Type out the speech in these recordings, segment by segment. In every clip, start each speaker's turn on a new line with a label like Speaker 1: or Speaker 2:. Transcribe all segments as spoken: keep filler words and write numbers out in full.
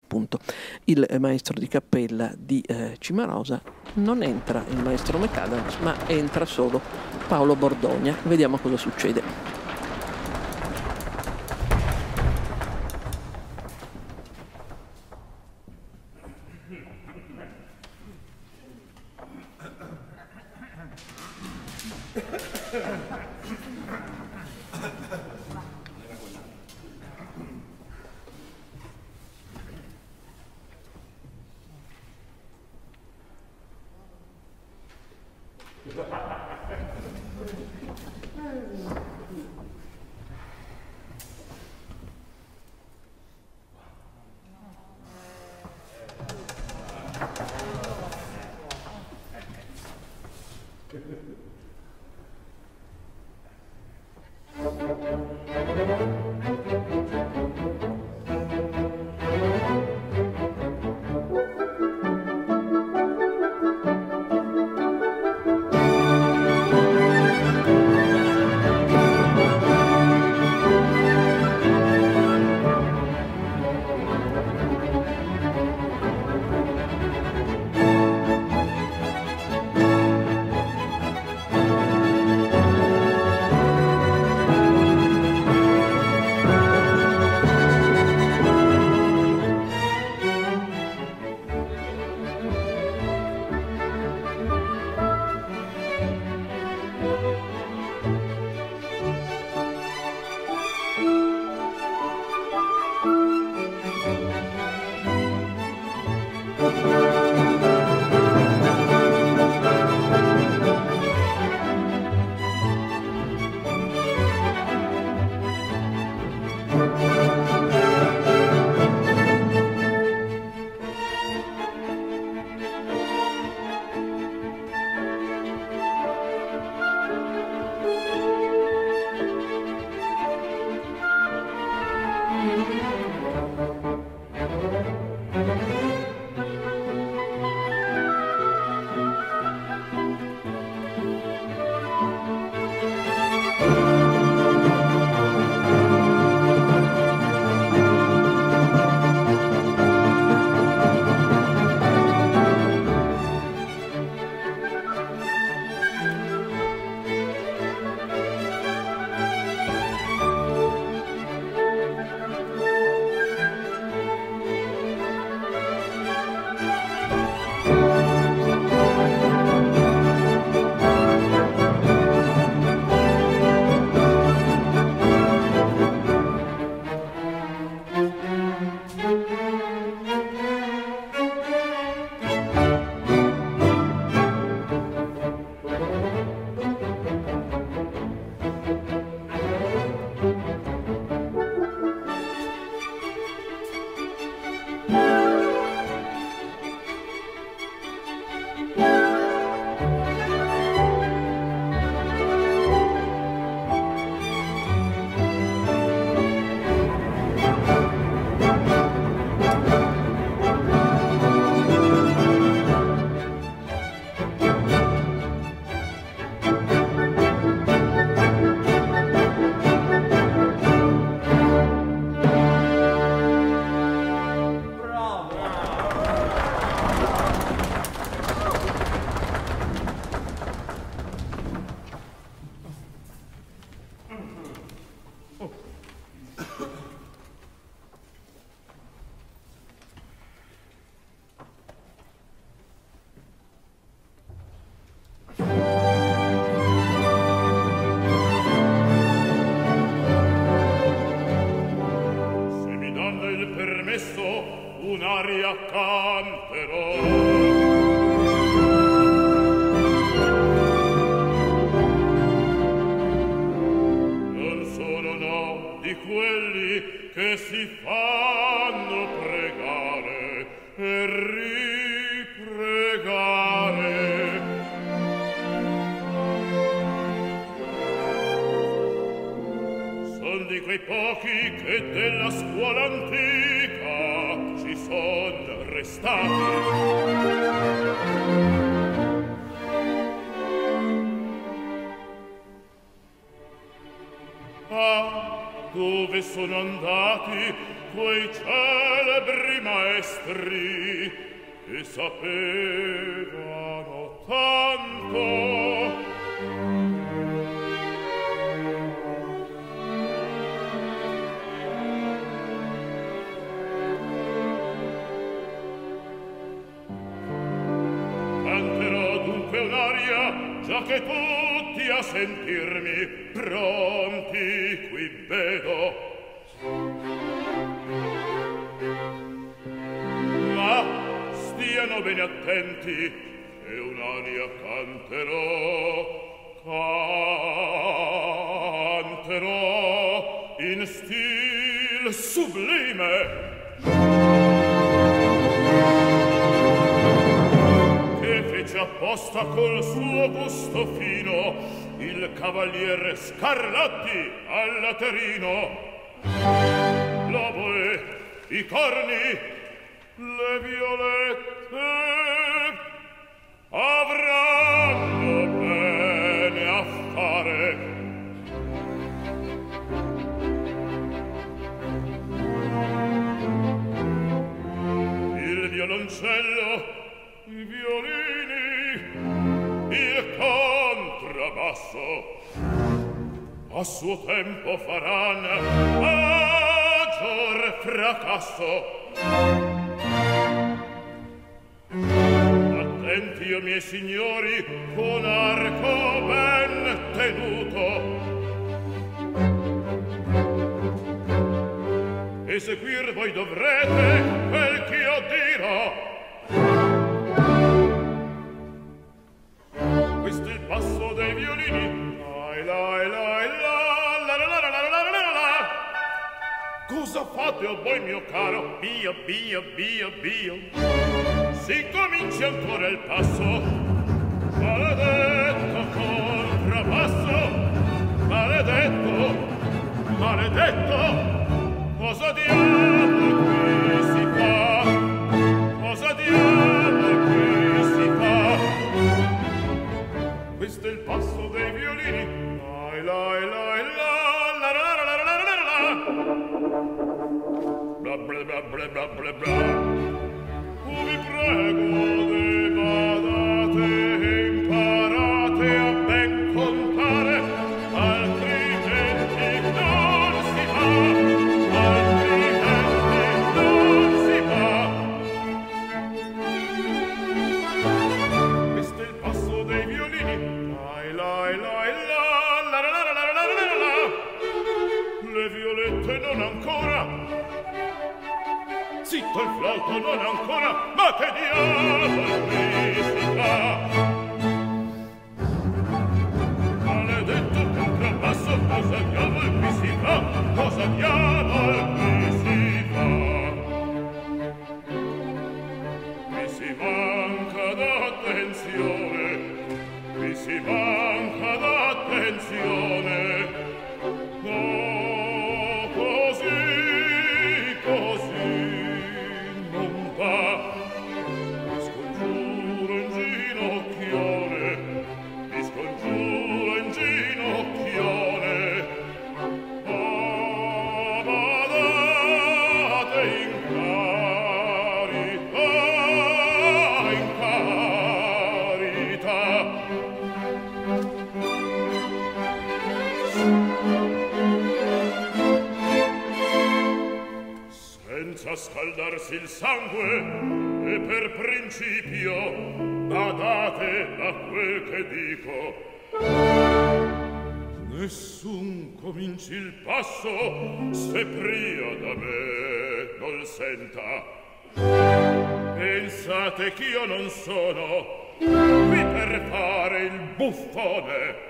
Speaker 1: appunto il maestro di cappella di eh, Cimarosa. Non entra il maestro McAdams, ma entra solo Paolo Bordogna. Vediamo cosa succede.
Speaker 2: un'aria canterò. Non sono no di quelli che si fanno pregare e ripregare. Son di quei pochi che della scuola antica ci son restati. Ah, dove sono andati quei celebri maestri che sapevano tanto. Canterò dunque un'aria, già che tutti a sentirmi pronti qui vedo. Ma stiano bene attenti, che un'aria canterò, canterò in stil sublime, che fece apposta col suo gusto fino il cavaliere Scarlatti al laterino. L'oboe, i corni, le violette avranno bene a fare. Il violoncello, i violini, il contrabbasso a suo tempo faran maggior fracasso. Attenti, o miei signori, con arco ben tenuto, eseguir voi dovrete quel che io dirò. Questo è il passo dei violini. Lai, lai, lai, la, la, la, la, la, la, la, la, la. Cosa fate, o voi mio caro? Bio, bio, bio, bio. Si comincia ancora il passo. Maledetto contrabbasso, maledetto, maledetto. Cosa diavolo qui si fa? Cosa diavolo qui si fa? Questo è il passo dei violini. Lai, lai, lai, la, la, la, la, la, la, la, la. Bla, bla, bla, bla, bla, bla, bla. Oh, vi prego, ne vadate e imparate a ben contare, altrimenti non si fa, altrimenti non si fa. Questo è il passo dei violini. Lai, lai, lai, la, la, la, la, la, la, la, la. Le violette non ancora. Zitto il flauto non ancora, ma che diavolo qui si fa? Maledetto contrabbasso, cosa diavolo qui si fa? Cosa diavolo qui si fa? Mi si manca d'attenzione, mi si manca d'attenzione. No, così, così non va. Mi scongiuro in ginocchione, mi scongiuro in ginocchione. Ah, badate in carità, in carità. Senza scaldarsi il sangue e per principio badate a quel che dico. Nessun cominci il passo se pria da me non senta. Pensate ch'io non sono qui per fare il buffone.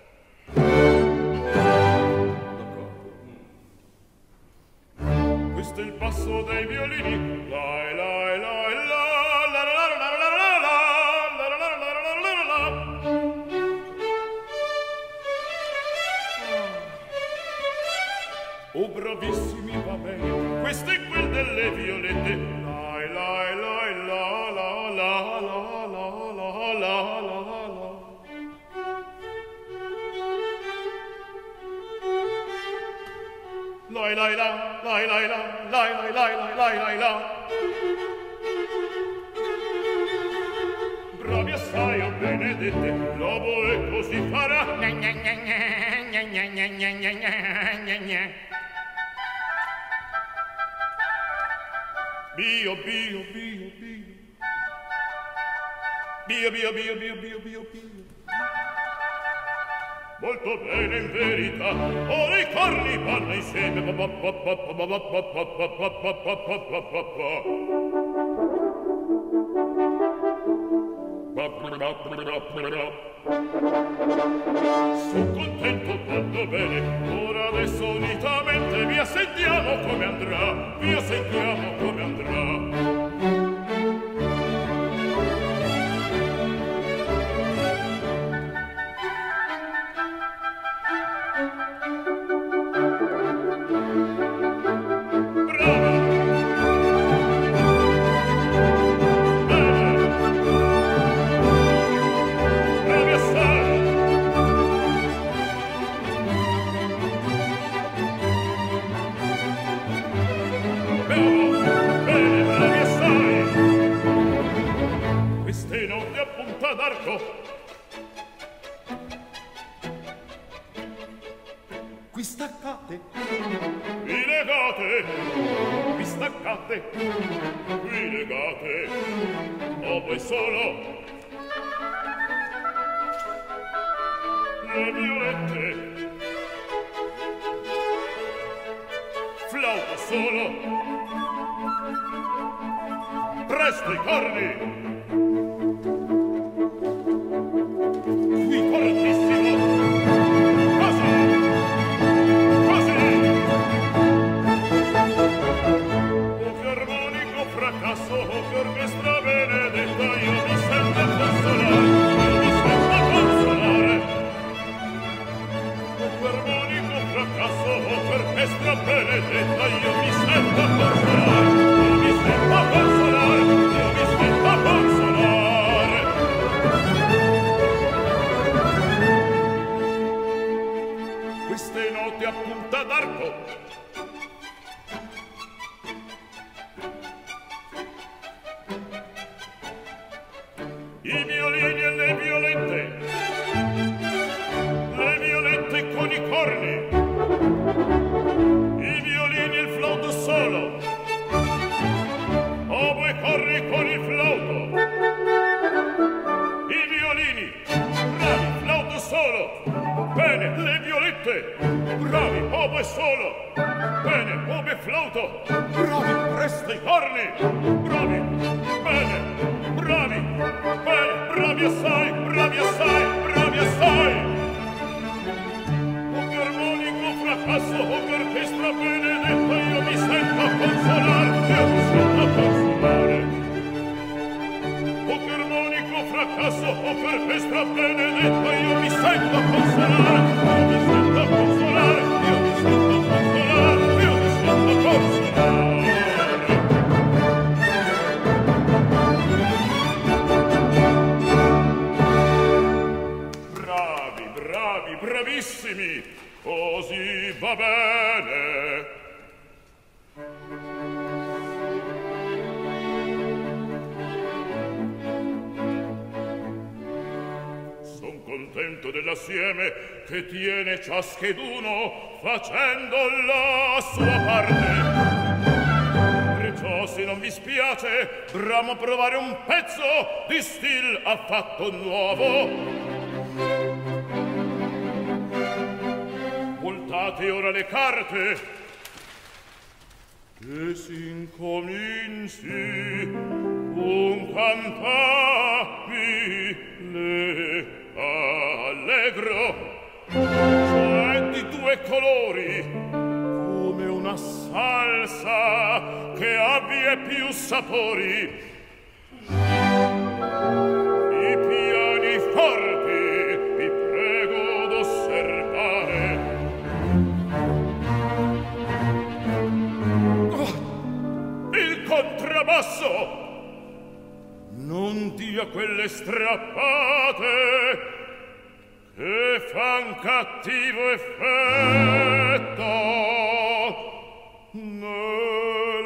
Speaker 2: Questo è il passo dei violini. Lai, lai, lai, la, la, la, la, la, la, la, la, la, la, la, la, la, la. Oh, bravissimi, va bene. Questo è quel delle violette. Lai, lai, lai, la, la, la, la, la, la, la, la, la. Lai, lai, la, lai, lai, la, la, lai lai lai lai lai lai la. Bravi assai, o benedette, l'uomo è così farà. Gna gna gna gna gna gna gna gna gna gna gna. Bio, bio, bio, bio. Bio, bio, bio, bio, bio, bio, bio. Molto bene in verità. Ora i corni vanno insieme. Pa, pa, pa, pa, pa, pa, pa, pa, pa, pa, pa, pa, pa, pa, pa. Sono contento, molto bene. Ora adesso unitamente vi assentiamo come andrà. Vi assentiamo come andrà. Qui staccate, qui legate, qui staccate, qui legate, o voi solo. Le violette, flauto solo, presto i corni. Benedetta, io mi sento consolare, io mi sento consolare, io mi sento consolare. Queste note a punta d'arco, i violini e le violette, le violette con i corni, i violini e il flauto solo, oboe corri con il flauto, i violini, bravi, flauto solo, bene, le violette, bravi, oboe solo, bene, oboe flauto, bravi, presto i corni, bravi, bene, bravi, bene, bravi assai, bravi assai, bravi assai. Fracasso o che orchestra benedetta, io mi sento consolare, io mi sento consolare. O che armonico fracasso o che orchestra benedetta, io mi sento consolare, io mi sento consolare, io mi sento consolare, io mi sento consolare. Bravi, bravi, bravissimi! Così va bene. Son contento dell'assieme che tiene ciascheduno facendo la sua parte. Perciò se non vi spiace, bramo provare un pezzo di stil affatto nuovo. Voltate ora le carte che s'incominci un cantabile allegro, cioè di due colori come una salsa che abbia più sapori. I piani forti vi prego d'osservare. Il contrabbasso non dia quelle strappate che fan cattivo effetto. No.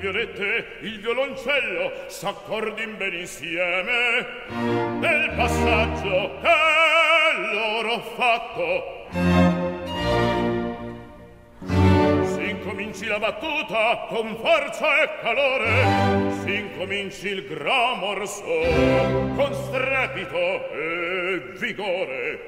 Speaker 2: violette, il violoncello s'accordin ben insieme nel passaggio che loro ho fatto. S'incominci la battuta con forza e calore, s'incominci il gran morso con strepito e vigore.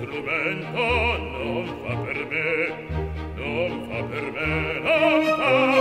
Speaker 2: Non fa per me, non fa per me, non fa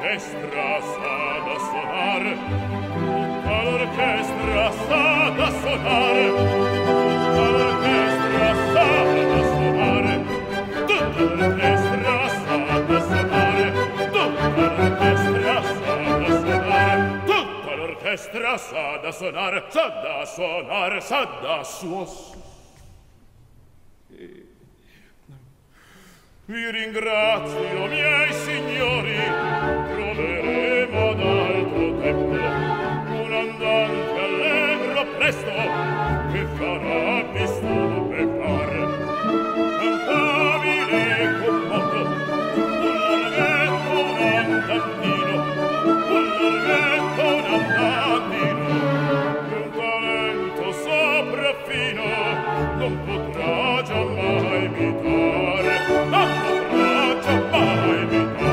Speaker 2: l'orchestra sa da sonar, tutta l'orchestra sa da sonar, tutta l'orchestra sa da sonar, tutta l'orchestra sa da sonar, tutta l'orchestra sa da sonar, tutta l'orchestra sa da sonar, sa da sonar, sa da suos. Vi ringrazio, miei signori, troveremo ad altro tempo un andante allegro presto che farà pistola per far cantabile con moto, un larghetto, un andantino, un larghetto, un andantino, un talento sopraffino non potrà giammai imitare, non potrà giammai imitare.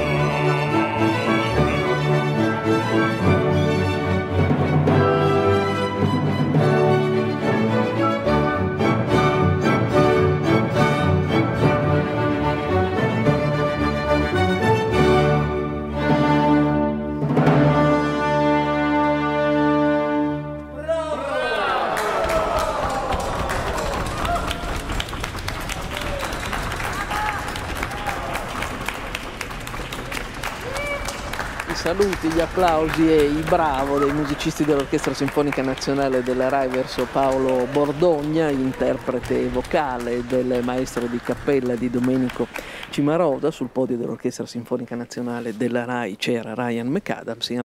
Speaker 1: I saluti, gli applausi e i bravo dei musicisti dell'Orchestra Sinfonica Nazionale della RAI verso Paolo Bordogna, interprete vocale del maestro di cappella di Domenico Cimarosa. Sul podio dell'Orchestra Sinfonica Nazionale della RAI c'era Ryan McAdams.